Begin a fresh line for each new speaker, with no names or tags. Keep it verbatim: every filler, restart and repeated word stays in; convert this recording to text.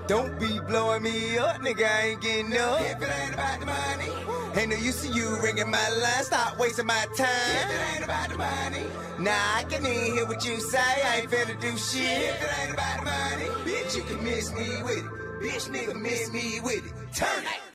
Don't be blowing me up, nigga, I ain't getting up.
If it ain't about the money,
Ain't no use to you ringing my line, stop wasting my
if
time.
it ain't about the money,
Nah, I can even hear what you say, I ain't finna do shit.
if it ain't about the money,
Bitch, you can miss me with it. Bitch, nigga, miss me with it. Turn it.